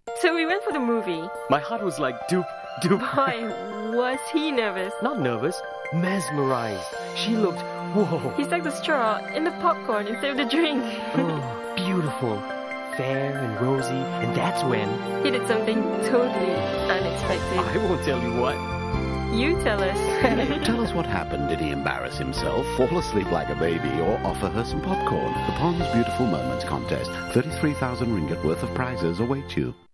So we went for the movie. My heart was like doop. Boy, was he nervous. Not nervous, mesmerized. She looked, whoa. He stuck the straw in the popcorn instead of the drink. Oh, beautiful. Fair and rosy, and that's when... He did something totally unexpected. I won't tell you what. You tell us. Tell us what happened. Did he embarrass himself, fall asleep like a baby, or offer her some popcorn? The Pond's Beautiful Moments contest. 33,000 ringgit worth of prizes await you.